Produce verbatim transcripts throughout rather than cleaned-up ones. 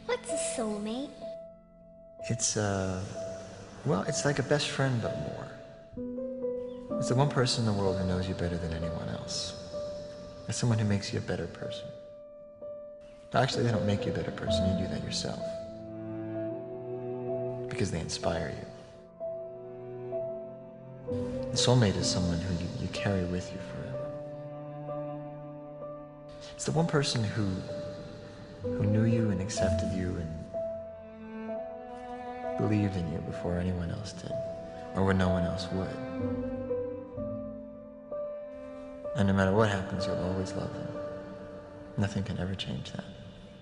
What's a soulmate? It's, uh, well, it's like a best friend, but more. It's the one person in the world who knows you better than anyone else. It's someone who makes you a better person. Actually, they don't make you a better person, you do that yourself. Because they inspire you. The soulmate is someone who you, you carry with you forever. It's the one person who, who knew you and accepted you and believed in you before anyone else did, or when no one else would. And no matter what happens, you'll always love them. Nothing can ever change that.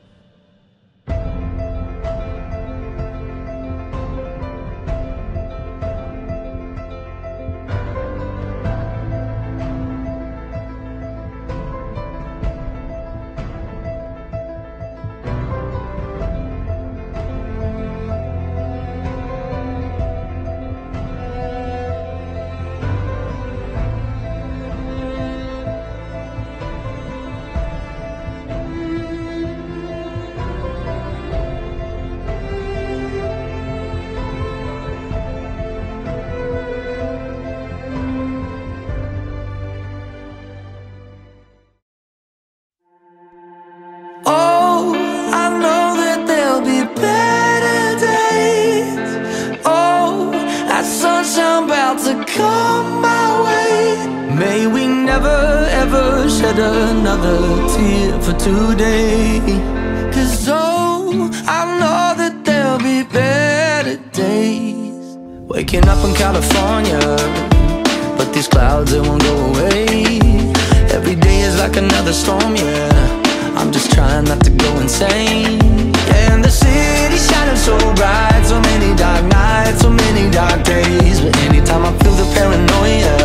Oh, I know that there'll be better days. Oh, that sunshine about to come my way. May we never ever shed another tear for today. Cause oh, I know that there'll be better days. Waking up in California, but these clouds, they won't go away. Every day is like another storm, yeah. I'm just trying not to go insane. And the city's shining so bright, so many dark nights, so many dark days. But anytime I feel the paranoia,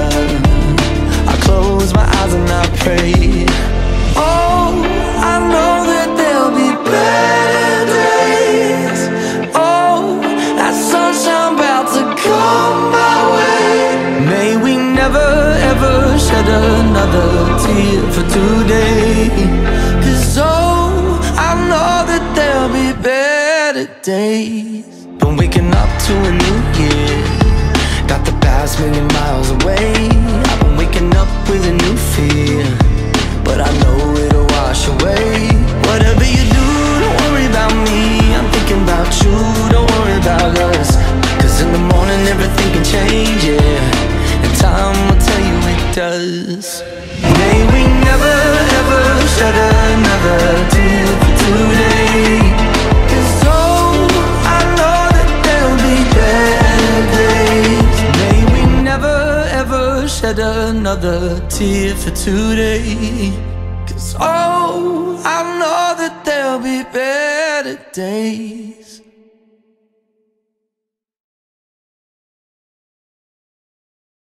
I close my eyes and I pray. Oh, I know that there'll be better days. Oh, that sunshine about to come my way. May we never ever shed another tear for today. Cause oh, I know that there'll be better days. Been waking up to a new year, got the past million miles away. I've been waking up with a new fear, but I know it'll wash away. Whatever you do, don't worry about me, I'm thinking about you, don't worry about us. Cause in the morning everything can change, yeah, and time will tell you it does. May we never ever shed another tear for today. Cause oh, I know that there'll be better days. May we never ever shed another tear for today. Cause oh, I know that there'll be better days.